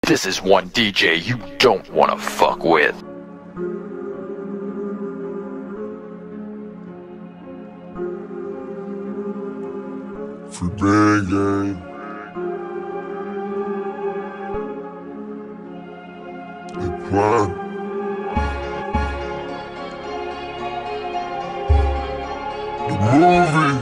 This is one DJ you don't wanna fuck with. Free band game. They plan. The movie.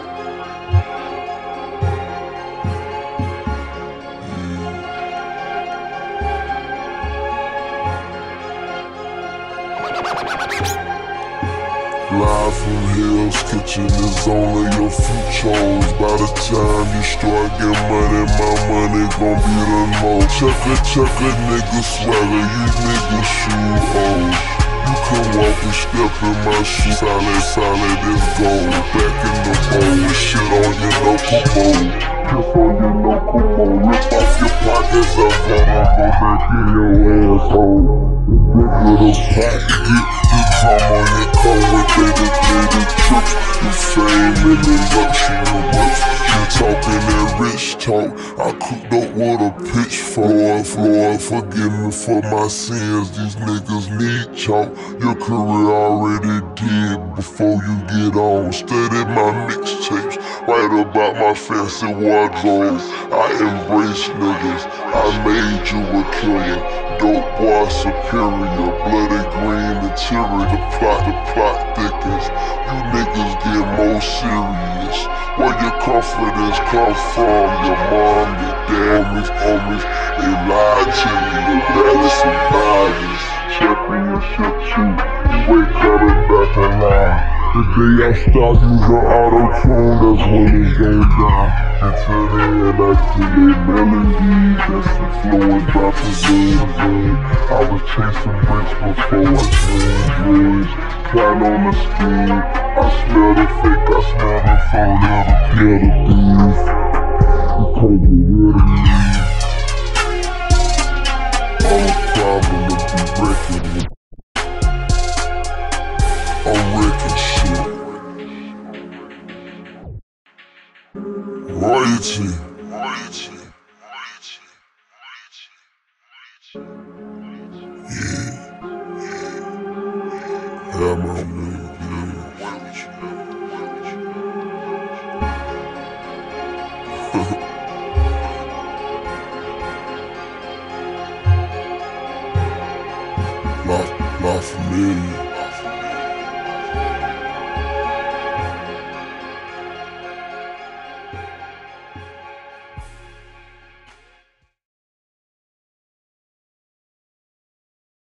Live from Hell's Kitchen is only your futures. By the time you start getting money, my money gon' be the most. Check a nigga swagger, you niggas shoe hoes. You can walk and step in my shoe. Solid is gold. Back in the bowl, shit on your local mode. Piff on your local mode. Rip off your pockets up, I'ma go back in your asshole. Look at the pot, get the drum on your coat with dedicated trips. The fame and the luxury whips. You talking that rich talk, I cooked up with a pitchfork. Lord, forgive me for my sins, these niggas need chalk. Your career already did before you get on. Study my mixtapes, write about my fancy wardrobe. I embrace niggas, I made you a killer. Dope boy superior, bloody green interior. The plot thickens. You niggas get more serious. Where your confidence come from? Your mom, your dad, homies, they lied to you. That is some bias. Championship too. You ain't coming back alive. The day I stop using auto-tune, that's when it's gon' die. Until then, I create melodies that's influenced by Pazzoon. I was chasing bricks before I dreamed dreams. Plot on the scheme, I smell the fake, I smell the phone, the beef. You can't get rid of me. I'm a problem to be reckoned with. I'm wrecking shit. Royalty. Yeah, my man, La Familia.